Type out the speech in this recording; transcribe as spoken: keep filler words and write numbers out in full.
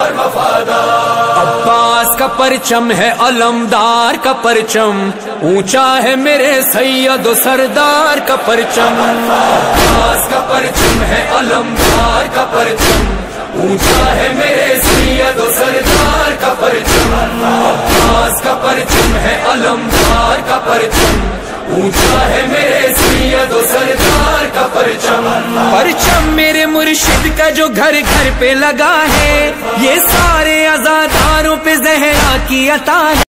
अब्बास का परचम है अलमदार का परचम, ऊंचा है मेरे सैयद सरदार का परचम। अब्बास का परचम है अलमदार का परचम, ऊंचा है मेरे सैयद सरदार का परचम। अब्बास का परचम है अलमदार का परचम, ऊंचा है मेरे सैयद सरदार का परचम। परचम मेरे मुर्शिद का जो घर घर पे लगा है, ये सारे आजादारों पे ज़हरा की अता है।